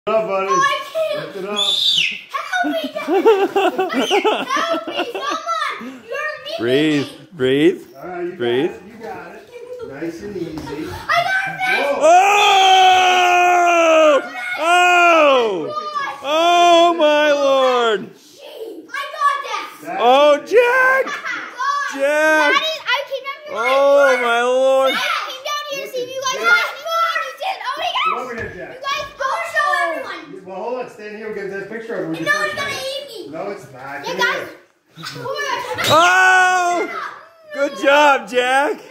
Up, buddy. Oh, I can't. Lift it up. Help me, Dad. Help me, someone. You're me. Breathe, breathe, All right, you breathe. got it. You got it. Nice and easy. I got this. Oh! Oh! Oh my Lord! I got this. Oh, Jack! Jack! Daddy, I came down here. Oh my Lord! I came down here to see if you guys got any more. You did. Oh my Come gosh. over here, Jack. You guys go show everyone. Well, hold on. Stand here. We'll get that picture of you. No, it's gonna eat me. No, it's not. Yeah, Come guys. here. Oh! Good job, Jack!